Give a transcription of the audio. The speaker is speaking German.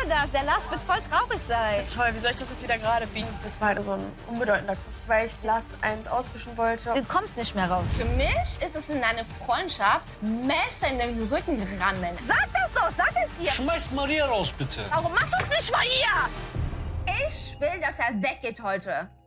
das. Der Lars wird voll traurig sein. Toll, wie soll ich das jetzt wieder gerade biegen? Das war halt so ein unbedeutender Kuss, weil ich Glas 1 auswischen wollte. Du kommst nicht mehr raus. Für mich ist es in einer Freundschaft Messer in den Rücken rammen. Sag das doch, sag es hier. Schmeiß Maria raus, bitte. Warum machst du es nicht, Maria? Ich will, dass er weggeht heute.